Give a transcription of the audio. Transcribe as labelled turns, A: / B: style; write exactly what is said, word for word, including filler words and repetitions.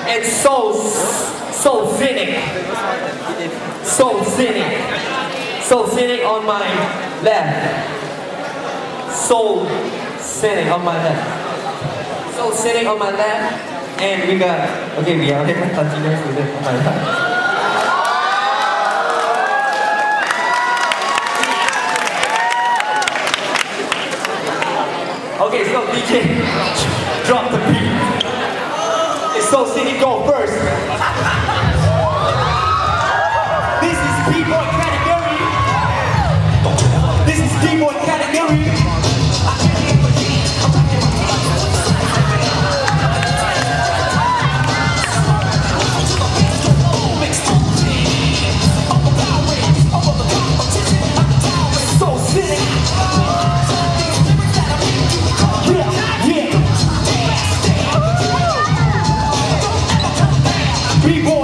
A: It's so, so scenic. So scenic. So scenic on my left. So scenic on my left. So scenic on my left. And we got, okay, we are going to continue with it on my left. Okay, so D J, drop the beat. It's so scenic, go first. This is B-boy category. This is B-boy category. So scenic. People